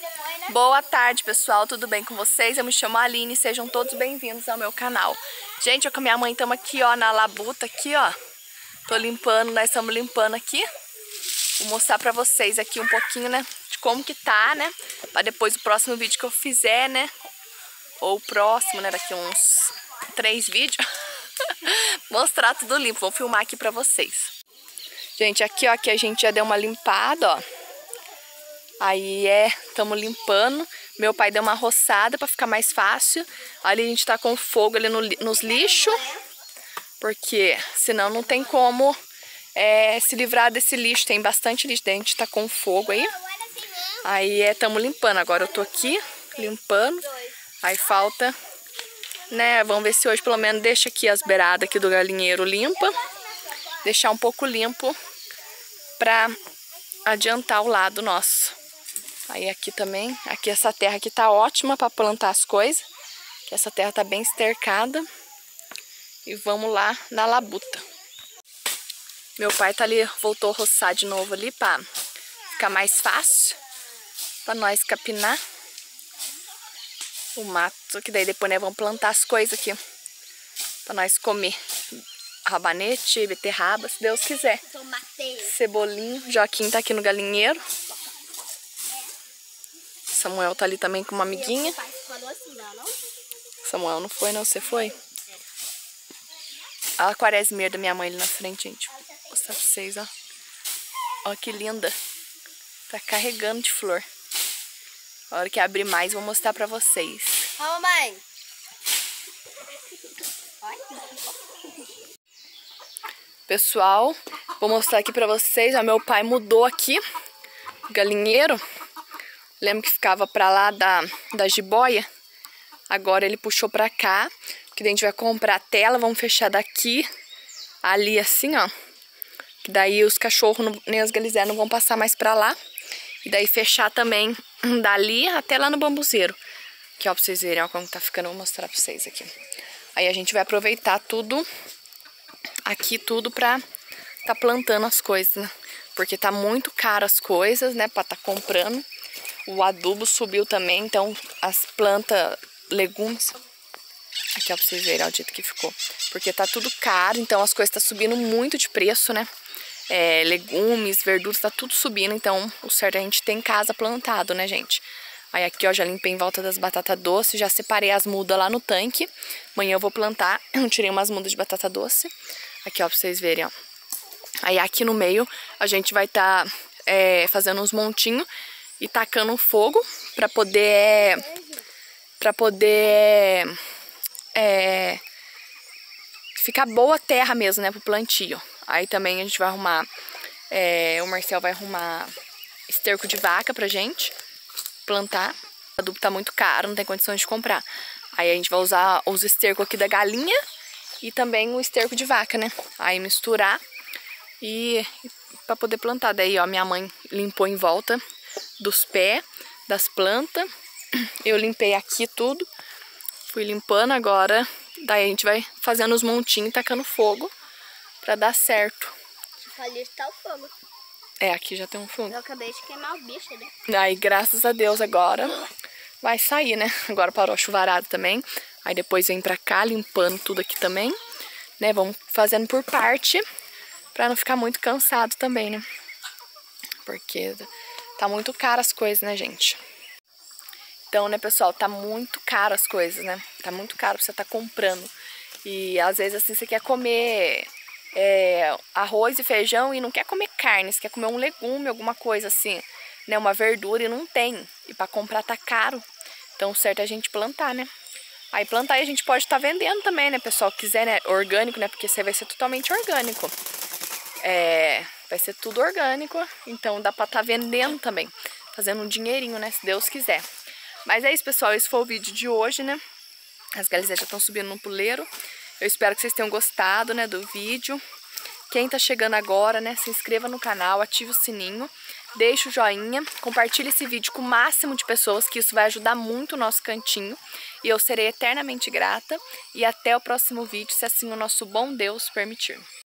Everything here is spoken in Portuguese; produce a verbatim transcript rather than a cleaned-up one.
Boa tarde, pessoal, tudo bem com vocês? Eu me chamo Aline, sejam todos bem-vindos ao meu canal. Gente, eu com a minha mãe estamos aqui, ó, na labuta aqui, ó. Tô limpando, nós estamos limpando aqui. Vou mostrar pra vocês aqui um pouquinho, né, de como que tá, né? Pra depois o próximo vídeo que eu fizer, né? Ou o próximo, né, daqui uns três vídeos. Mostrar tudo limpo, vou filmar aqui pra vocês. Gente, aqui, ó, aqui a gente já deu uma limpada, ó. Aí é, estamos limpando. Meu pai deu uma roçada para ficar mais fácil. Ali a gente tá com fogo ali no, nos lixos, porque senão não tem como é, se livrar desse lixo. Tem bastante lixo, daí a gente tá com fogo aí. Aí é, estamos limpando. Agora eu tô aqui limpando. Aí falta, né? Vamos ver se hoje pelo menos deixa aqui as beiradas aqui do galinheiro limpa. Deixar um pouco limpo pra adiantar o lado nosso. Aí aqui também, aqui essa terra aqui tá ótima para plantar as coisas. Que essa terra tá bem estercada. E vamos lá na labuta. Meu pai tá ali, voltou a roçar de novo ali para ficar mais fácil para nós capinar o mato, que daí depois nós vamos plantar as coisas aqui para nós comer. Rabanete, beterraba, se Deus quiser. Cebolinho, Joaquim tá aqui no galinheiro. Samuel tá ali também com uma amiguinha. Samuel não foi, não? Você foi? Olha a quaresmeira da minha mãe ali na frente, gente. Vou mostrar pra vocês, ó. Olha que linda. Tá carregando de flor. A hora que abrir mais, vou mostrar pra vocês. Ó, mamãe. Pessoal, vou mostrar aqui pra vocês. Ó, meu pai mudou aqui o galinheiro. Lembro que ficava pra lá da, da jiboia. Agora ele puxou pra cá. Que daí a gente vai comprar a tela. Vamos fechar daqui, ali assim, ó. Que daí os cachorros não, nem as galizés não vão passar mais pra lá. E daí fechar também dali até lá no bambuzeiro. Aqui, ó, pra vocês verem, ó, como tá ficando. Vou mostrar pra vocês aqui. Aí a gente vai aproveitar tudo, aqui tudo pra tá plantando as coisas, né? Porque tá muito caro as coisas, né, pra tá comprando. O adubo subiu também, então as plantas, legumes... Aqui, ó, pra vocês verem ó, o jeito que ficou. Porque tá tudo caro, então as coisas tá subindo muito de preço, né? É, legumes, verduras, tá tudo subindo, então o certo é a gente ter em casa plantado, né, gente? Aí aqui, ó, já limpei em volta das batatas doces, já separei as mudas lá no tanque. Amanhã eu vou plantar, eu tirei umas mudas de batata doce. Aqui, ó, pra vocês verem, ó. Aí aqui no meio a gente vai tá é, fazendo uns montinhos e tacando fogo pra poder... Pra poder... É, ficar boa a terra mesmo, né, pro plantio. Aí também a gente vai arrumar, é, o Marcel vai arrumar esterco de vaca pra gente plantar. O adubo tá muito caro, não tem condições de comprar. Aí a gente vai usar os estercos aqui da galinha e também o esterco de vaca, né. Aí misturar e pra poder plantar. Daí, ó, minha mãe limpou em volta dos pés das plantas. Eu limpei aqui tudo. Fui limpando agora, daí a gente vai fazendo os montinhos e tacando fogo pra dar certo. Ali está o fogo. É, aqui já tem um fogo. Eu acabei de queimar o bicho, né? Daí, graças a Deus, agora vai sair, né? Agora parou a chuvarada também. Aí depois vem pra cá, limpando tudo aqui também, né? Vamos fazendo por parte, pra não ficar muito cansado também, né? Porque tá muito caro as coisas, né, gente? Então, né, pessoal, tá muito caro as coisas, né? Tá muito caro pra você tá comprando. E às vezes, assim, você quer comer é, arroz e feijão e não quer comer carne. Você quer comer um legume, alguma coisa assim, né? Uma verdura e não tem. E pra comprar tá caro. Então, o certo é a gente plantar, né? Aí plantar e a gente pode estar vendendo também, né, pessoal? Quiser, né? Orgânico, né? Porque você vai ser totalmente orgânico. É... Vai ser tudo orgânico. Então, dá pra estar vendendo também. Fazendo um dinheirinho, né? Se Deus quiser. Mas é isso, pessoal, esse foi o vídeo de hoje, né? As galizés já estão subindo no puleiro. Eu espero que vocês tenham gostado, né, do vídeo. Quem tá chegando agora, né, se inscreva no canal, ative o sininho, deixe o joinha, compartilhe esse vídeo com o máximo de pessoas, que isso vai ajudar muito o nosso cantinho. E eu serei eternamente grata. E até o próximo vídeo, se assim o nosso bom Deus permitir.